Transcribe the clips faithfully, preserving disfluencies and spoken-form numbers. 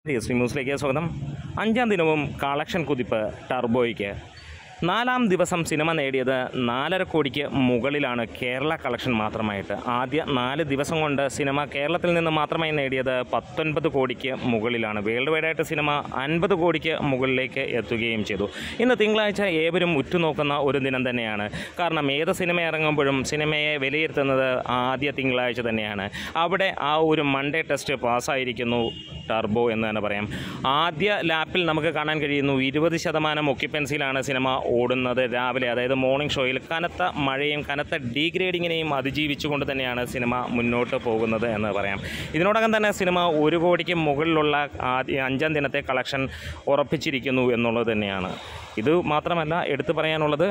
ദേശീയ ന്യൂസിലേക്ക് സ്വാഗതം. അഞ്ചാം ദിനവും കളക്ഷൻ കുതിപ്പ് ടർബോയ്ക്ക്. നാലാം ദിവസം സിനിമ നേടിയത് നാലര കോടിക്ക് മുകളിലാണ് കേരള കളക്ഷൻ മാത്രമായിട്ട്. ആദ്യ നാല് ദിവസം കൊണ്ട് സിനിമ കേരളത്തിൽ നിന്ന് മാത്രമായി നേടിയത് പത്തൊൻപത് കോടിക്ക് മുകളിലാണ്. വേൾഡ് വൈഡായിട്ട് സിനിമ അൻപത് കോടിക്ക് മുകളിലേക്ക് എത്തുകയും ചെയ്തു. ഇന്ന് തിങ്കളാഴ്ച ഏവരും ഉറ്റുനോക്കുന്ന ഒരു ദിനം തന്നെയാണ്. കാരണം ഏത് സിനിമ ഇറങ്ങുമ്പോഴും സിനിമയെ വിലയിരുത്തുന്നത് ആദ്യ തിങ്കളാഴ്ച തന്നെയാണ്. അവിടെ ആ ഒരു മൺഡേ ടെസ്റ്റ് പാസ്സായിരിക്കുന്നു ടർബോ എന്ന് തന്നെ പറയാം. ആദ്യ ലാപ്പിൽ നമുക്ക് കാണാൻ കഴിയുന്നു ഇരുപത് ശതമാനം ഒക്യുപ്പൻസിയിലാണ് സിനിമ ഓടുന്നത് രാവിലെ. അതായത് മോർണിംഗ് ഷോയിൽ കനത്ത മഴയും കനത്ത ഡീഗ്രേഡിങ്ങിനെയും അതിജീവിച്ചുകൊണ്ട് തന്നെയാണ് സിനിമ മുന്നോട്ട് പോകുന്നത് എന്ന് പറയാം. ഇതിനോടകം തന്നെ സിനിമ ഒരു കോടിക്ക് മുകളിലുള്ള ആദ്യ അഞ്ചാം ദിനത്തെ കളക്ഷൻ ഉറപ്പിച്ചിരിക്കുന്നു എന്നുള്ളത് തന്നെയാണ്. ഇത് മാത്രമല്ല എടുത്തു പറയാനുള്ളത്,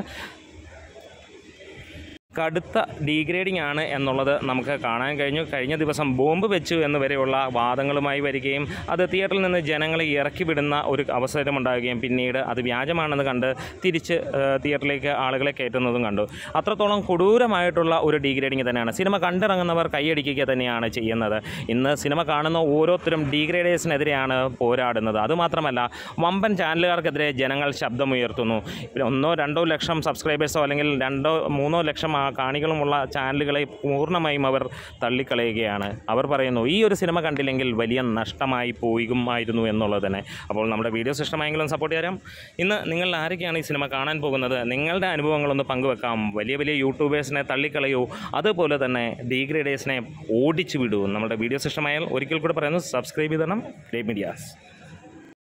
കടുത്ത ഡീഗ്രേഡിംഗ് ആണ് എന്നുള്ളത് നമുക്ക് കാണാൻ കഴിഞ്ഞു. കഴിഞ്ഞ ദിവസം ബോംബ് വെച്ചു എന്ന് വരെയുള്ള വാദങ്ങളുമായി വരികയും അത് തിയേറ്ററിൽ നിന്ന് ജനങ്ങളെ ഇറക്കി വിടുന്ന ഒരു അവസരമുണ്ടാകുകയും പിന്നീട് അത് വ്യാജമാണെന്ന് കണ്ട് തിരിച്ച് തിയേറ്ററിലേക്ക് ആളുകളെ കയറ്റുന്നതും കണ്ടു. അത്രത്തോളം കൊടൂരമായിട്ടുള്ള ഒരു ഡീഗ്രേഡിംഗ് തന്നെയാണ്. സിനിമ കണ്ടിറങ്ങുന്നവർ കൈയടിക്കുക തന്നെയാണ് ചെയ്യുന്നത്. ഇന്ന് സിനിമ കാണുന്ന ഓരോരുത്തരും ഡീഗ്രേഡേഴ്സിനെതിരെയാണ് പോരാടുന്നത്. അതുമാത്രമല്ല, വമ്പൻ ചാനലുകാർക്കെതിരെ ജനങ്ങൾ ശബ്ദമുയർത്തുന്നു. ഒന്നോ രണ്ടോ ലക്ഷം സബ്സ്ക്രൈബേഴ്സോ അല്ലെങ്കിൽ രണ്ടോ മൂന്നോ ലക്ഷം കാണികളുമുള്ള ചാനലുകളെ പൂർണ്ണമായും അവർ തള്ളിക്കളയുകയാണ്. അവർ പറയുന്നു ഈ ഒരു സിനിമ കണ്ടില്ലെങ്കിൽ വലിയ നഷ്ടമായി പോയുമായിരുന്നു എന്നുള്ളത് തന്നെ. അപ്പോൾ നമ്മുടെ വീഡിയോസ് ഇഷ്ടമായെങ്കിലും സപ്പോർട്ട് ചെയ്യാം. ഇന്ന് നിങ്ങൾ ആരൊക്കെയാണ് ഈ സിനിമ കാണാൻ പോകുന്നത്? നിങ്ങളുടെ അനുഭവങ്ങളൊന്ന് പങ്കുവെക്കാം. വലിയ വലിയ യൂട്യൂബേഴ്സിനെ തള്ളിക്കളയൂ, അതുപോലെ തന്നെ ഡീഗ്രേഡേഴ്സിനെ ഓടിച്ചു വിടൂ. നമ്മുടെ വീഡിയോസ് ഇഷ്ടമായാൽ ഒരിക്കൽ കൂടെ പറയുന്നു, സബ്സ്ക്രൈബ് ചെയ്തണം. Great medias.